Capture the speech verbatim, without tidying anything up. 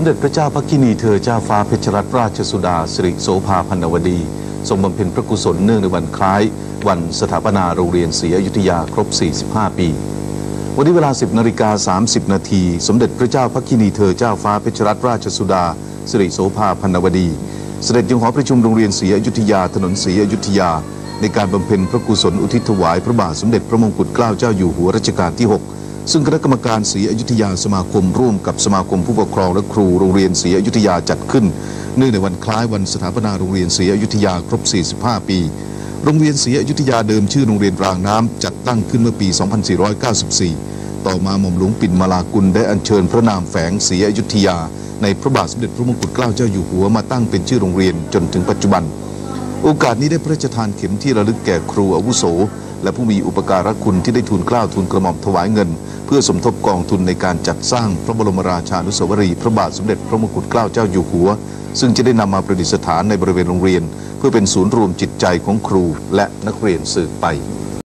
มเด็จพระเจ้าพระกินีเธอเจ้าฟ้าเพชรรัตนราชสุดาสิริโสภาพันวดีทรงบำเพ็ญพระกุศลเนื่องในวันคล้ายวันสถาปนาโรงเรียนศรีอยุธยาครบสี่สิบห้าปีวันนี้เวลา สิบนาฬิกาสามสิบนาทีสมเด็จพระเจ้าพระกินีเธอเจ้าฟ้าเพชรรัตนราชสุดาสิริโสภาพันวดีเสด็จยังหอประชุมโรงเรียนศรีอยุธยาถนนศรีอยุธยาในการบำเพ็ญพระกุศลอุทิศถวายพระบาทสมเด็จพระมงกุฎเกล้าเจ้าอยู่หัวรัชกาลที่หกซึ่งคณะกรรมการศรีอยุธยาสมาคมร่วมกับสมาคมผู้ปกครองและครูโรงเรียนศรีอยุธยาจัดขึ้นเนื่องในวันคล้ายวันสถาปนาโรงเรียนศรีอยุธยาครบสี่สิบห้าปีโรงเรียนศรีอยุธยาเดิมชื่อโรงเรียนรางน้ำจัดตั้งขึ้นเมื่อปี สองพันสี่ร้อยเก้าสิบสี่ ต่อมาหม่อมหลวงปิ่นมาลากุลได้อัญเชิญพระนามแฝงศรีอยุธยาในพระบาทสมเด็จพระมงกุฎเกล้าเจ้าอยู่หัวมาตั้งเป็นชื่อโรงเรียนจนถึงปัจจุบันโอกาสนี้ได้พระราชทานเข็มที่ระลึกแก่ครูอาวุโสและผู้มีอุปการะคุณที่ได้ทูลเกล้าทูลกระหม่อมถวายเงินเพื่อสมทบกองทุนในการจัดสร้างพระบรมราชานุสาวรีย์พระบาทสมเด็จพระมงกุฎเกล้าเจ้าอยู่หัวซึ่งจะได้นำมาประดิษฐานในบริเวณโรงเรียนเพื่อเป็นศูนย์รวมจิตใจของครูและนักเรียนสืบไป